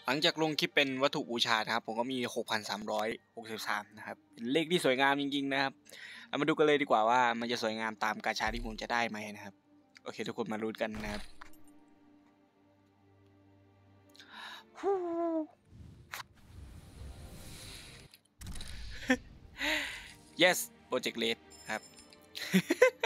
หลังจากลงคลิปเป็นวัตถุบูชานะครับผมก็มี 6,363 นะครับเป็นเลขที่สวยงามจริงๆนะครับเอามาดูกันเลยดีกว่าว่ามันจะสวยงามตามกาชาที่ผมจะได้ไหมนะครับโอเคทุกคนมาลุ้นกันนะครับ yes Project Red ครับ